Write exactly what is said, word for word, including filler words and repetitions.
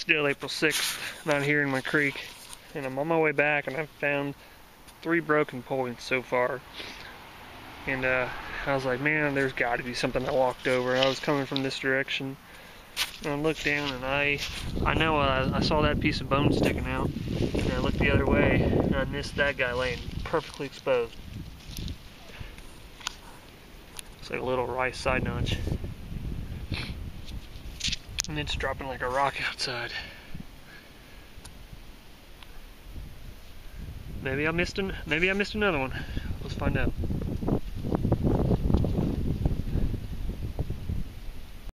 still April sixth, not here in my creek, and I'm on my way back, and I've found three broken points so far. And uh, I was like, man, there's got to be something I walked over. I was coming from this direction, and I looked down, and I, I know uh, I saw that piece of bone sticking out, and I looked the other way, and I missed that guy laying perfectly exposed. It's like a little rice side notch. And it's dropping like a rock outside. Maybe I missed an maybe I missed another one. Let's find out.